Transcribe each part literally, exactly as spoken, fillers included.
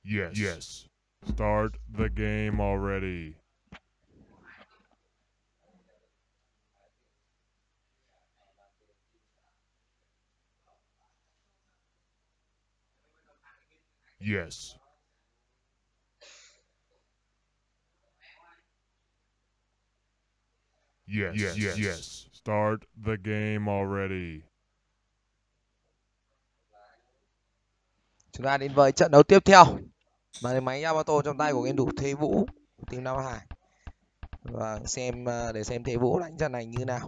Yes. Yes. Start the game already. Yes. Yes. Yes. Yes. Yes. Start the game already. Chúng ta đến với trận đấu tiếp theo. Màn máy Yamato trong tay của game thủ Thế Vũ, team Nam Hải. Và xem ờ, để xem Thế Vũ đánh trận này như nào.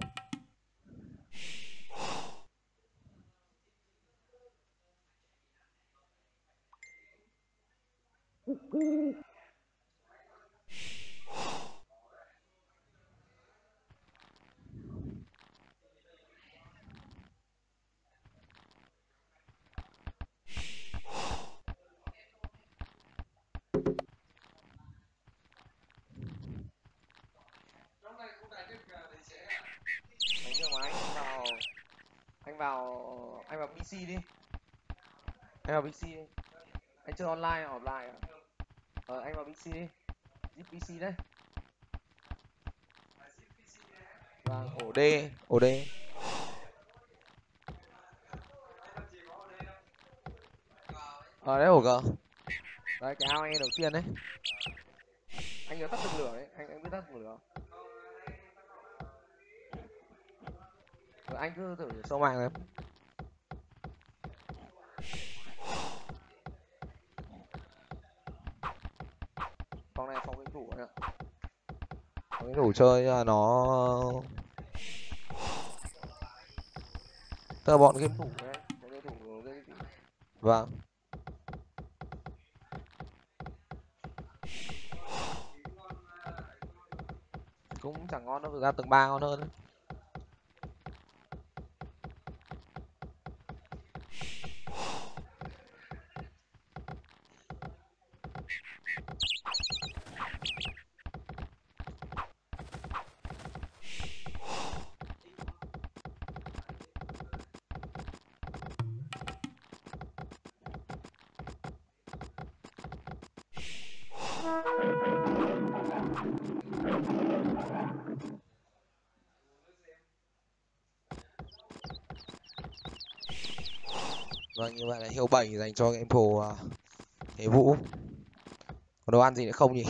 Đánh cho máy vào anh vào anh vào pê xê đi. Anh vào pê xê đi. Anh chơi online hoặc offline à? Ờ anh vào pê xê đi. Zip pê xê đấy. Vâng, ổ D, ổ D. Ờ đấy ổ G. Đấy cái ao anh đầu tiên đấy. Anh nhớ tắt được lửa đấy, anh anh biết tắt được lửa. Rồi anh cứ thử sâu mạng đấy. Phòng này phòng game thủ ạ. Phòng game thủ chơi là nó tức là bọn game thủ đấy, bọn game thủ game thủ. Vâng. Cũng chẳng ngon đâu, thực ra tầng ba ngon hơn. Vâng, như vậy là hiệu bảy dành cho game thủ uh, Thế Vũ. Có đồ ăn gì nữa không nhỉ?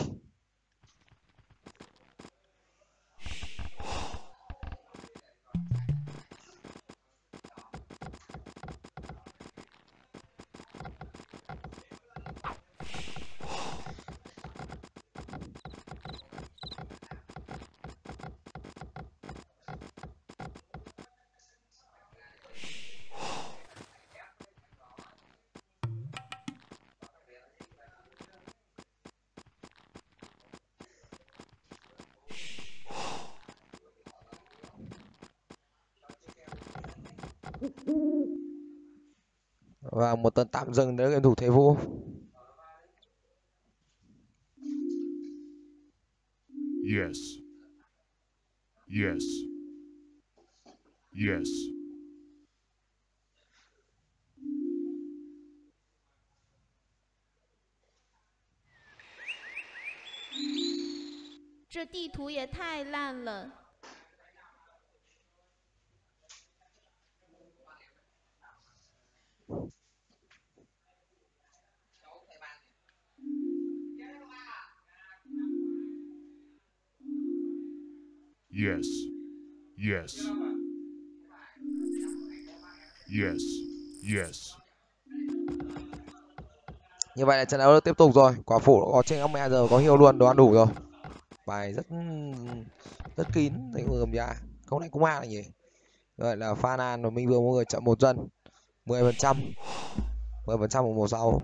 Và một tuần tạm dừng đến game thủ Thế Vũ. Yes. Yes. Yes. 这地图也太烂了。 Yes. Yes. Yes. Yes. Như vậy là trận đấu tiếp tục rồi. Quả phụ có trên mẹ giờ có hiêu luôn, đồ ăn đủ rồi. Bài rất rất kín, thấy người cầm giá. Câu này cũng ma là nhỉ. Gọi là Phan An và Minh Vương mỗi người chậm một dân. mười phần trăm. mười phần trăm của một sau.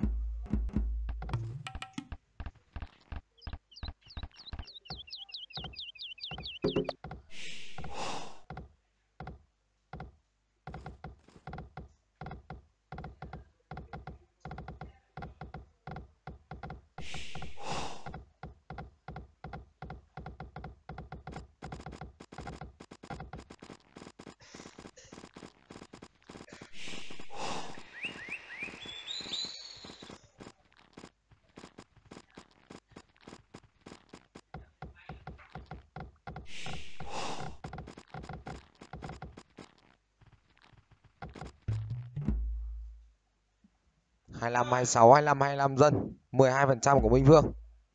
hai lăm, hai sáu, hai lăm, hai lăm dân. mười hai phần trăm của Minh Vương.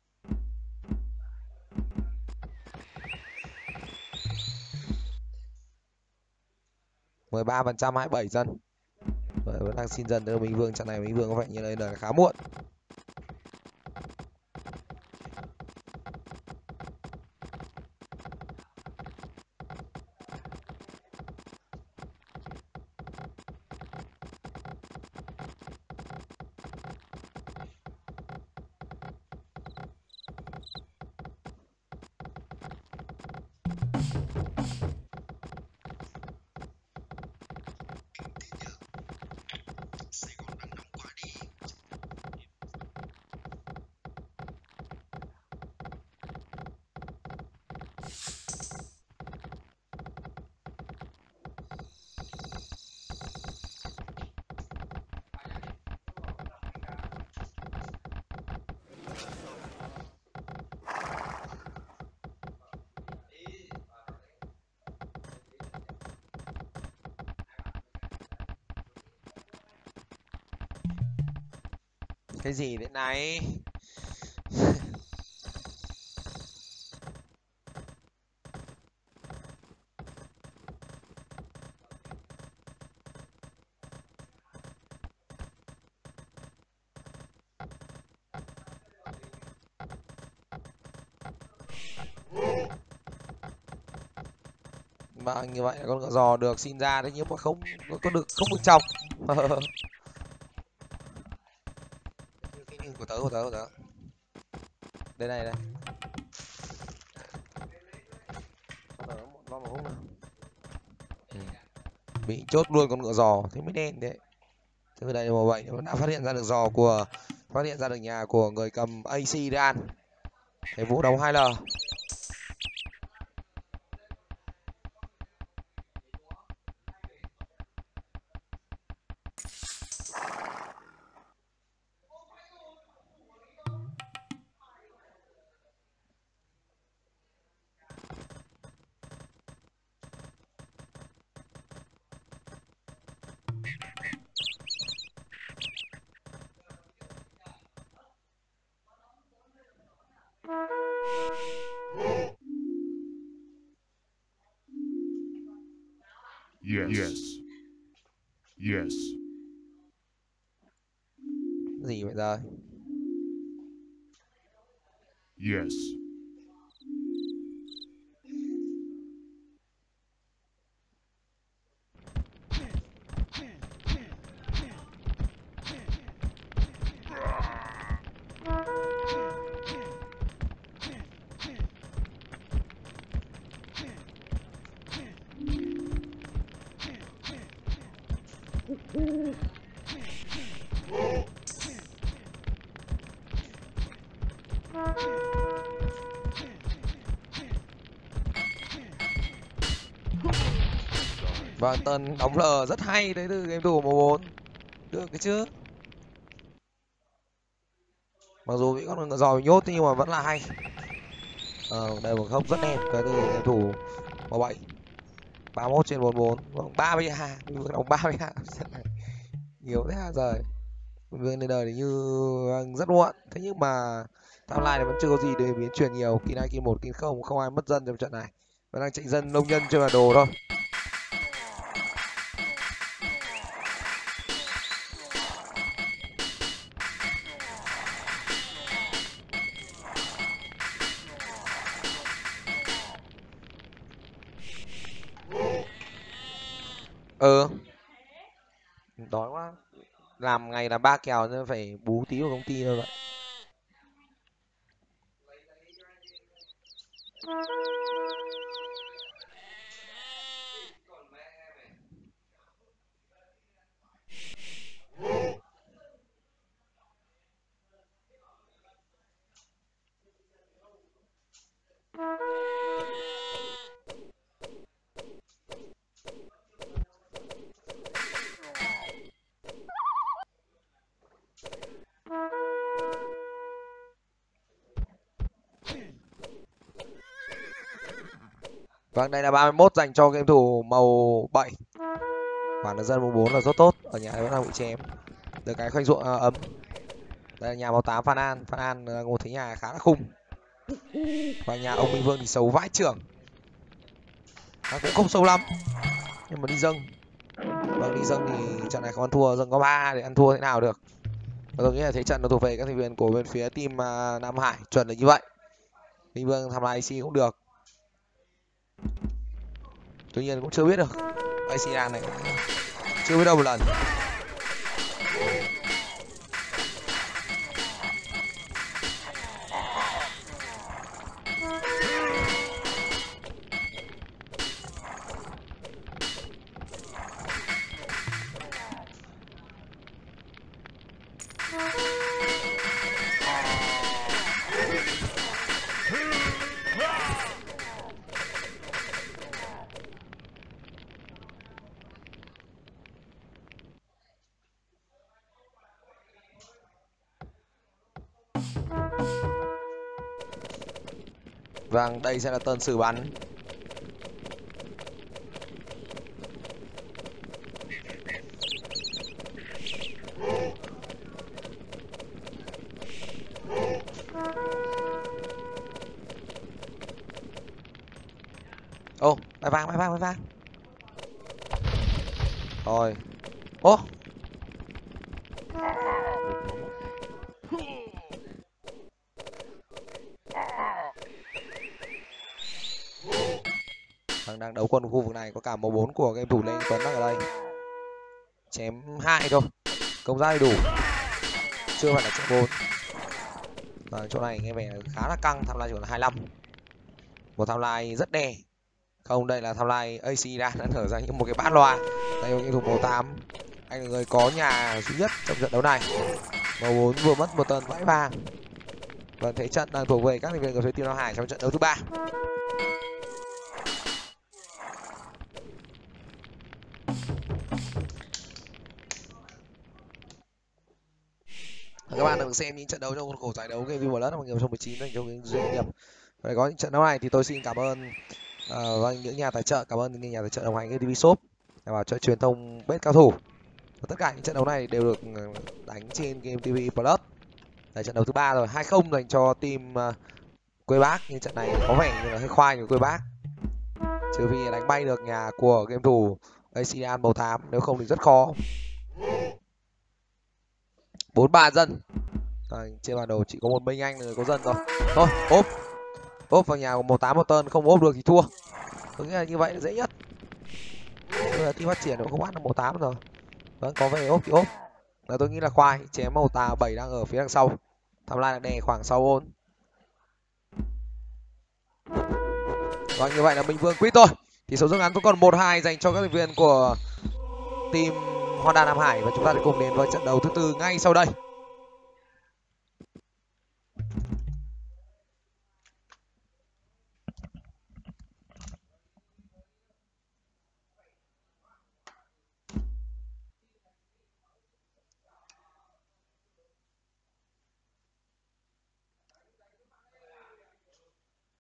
mười ba phần trăm, hai mươi bảy dân. Vậy vẫn đang xin dân từ Minh Vương. Trận này Minh Vương có vẻ như đây là khá muộn. Cái gì thế này? Mà như vậy là con ngựa giò được xin ra đấy, nhưng mà không có được, không được chọc. của tớ của tớ của tớ đây này đây. Ừ. Bị chốt luôn con ngựa giò thế mới đen đấy. Từ đây mà vậy nó đã phát hiện ra được giò của phát hiện ra được nhà của người cầm a xê Real. Thế Vũ đóng hai L. Yes. Yes. Yes. Gì vậy rồi? Yes. Vâng, Tân đóng L rất hay đấy từ game thủ màu bốn. Được cái chứ. Mặc dù bị con ngựa giò bị nhốt nhưng mà vẫn là hay. Ờ, đây một góc rất đẹp cái từ game thủ màu bảy. ba mươi mốt trên bốn mươi bốn. Vâng, ba mươi hai. Mình vừa đóng ba mươi hai. Nhiều thế à rồi. Mình vừa lên đời thì như rất muộn. Thế nhưng mà timeline này vẫn chưa có gì để biến chuyển nhiều. Kỳ này kỳ một, kỳ không, không ai mất dân trong trận này. Vẫn đang chạy dân nông nhân trên bản đồ thôi. Ừ, đói quá, làm ngày là ba kèo nên phải bú tí vào công ty thôi vậy. Vâng, đây là ba mươi mốt dành cho game thủ màu bảy. Bản là dân màu bốn là rất tốt, ở nhà vẫn đang bị chém. được cái khoanh ruộng uh, ấm. Đây là nhà màu tám Phan An. Phan An uh, một thấy nhà khá là khung. Và nhà ông Minh Vương thì xấu vãi trưởng. À, cũng không sâu lắm nhưng mà đi dâng. Vâng, đi dâng thì trận này không ăn thua, dâng có ba để ăn thua thế nào được. Và tôi nghĩ là thế trận nó thuộc về các thành viên của bên phía team uh, Nam Hải, chuẩn là như vậy. Minh Vương tham gia i xê cũng được. Tuy nhiên cũng chưa biết được i xê đàn này chưa biết đâu một lần. Vâng, đây sẽ là tên xử bắn. Ô, oh, bài vàng, bài vàng, bài vàng. Rồi. Ô. Oh. Đang đấu quân khu vực này có cả màu bốn của game thủ Lê Anh Tuấn đang ở đây. Chém hai thôi. Công giá đầy đủ. Chưa phải là chém bốn. Và chỗ này nghe vẻ khá là căng, tham lai chỉ còn là hai mươi lăm. Một tham lai rất đè. Không, đây là tham lai a xê đang nở ra những một cái bát loa. Đây là game thủ màu tám. Anh là người có nhà duy nhất trong trận đấu này. Màu bốn vừa mất một tơn vãi vàng. Và thế trận đang thuộc về các thành viên của phía team Nam Hải trong trận đấu thứ ba. Các bạn đừng xem những trận đấu trong khuôn khổ giải đấu Game View Plus năm hai nghìn không trăm mười chín dành cho những doanh nghiệp. Và có những trận đấu này thì tôi xin cảm ơn uh, và những nhà tài trợ, cảm ơn những nhà tài trợ đồng hành với tê vê Shop và cho truyền thông Bet Cao Thủ. Và tất cả những trận đấu này đều được đánh trên Game ti vi Plus. Là trận đấu thứ ba rồi, hai không dành cho team uh, Quê Bác, nhưng trận này có vẻ như là hơi khoai của Quê Bác. Trừ vì đánh bay được nhà của game thủ a xê đàn màu tám, nếu không thì rất khó. Bốn ba dân. À, trên bản đồ chỉ có một Minh Anh là người có dân rồi. Thôi, ốp. Ốp vào nhà của màu tám một tơn, không ốp được thì thua. Tôi nghĩ là như vậy là dễ nhất. Bây giờ team phát triển nó không bắt được màu tám rồi. Vẫn có về ốp thì ốp. Là tôi nghĩ là khoai, chém màu tà bảy đang ở phía đằng sau. Tham lai là đè khoảng sau ôn. Và như vậy là Minh Vương quýt thôi. Thì số rút ngắn vẫn còn một hai dành cho các thành viên của team Honda Nam Hải, và chúng ta sẽ cùng đến với trận đấu thứ tư ngay sau đây.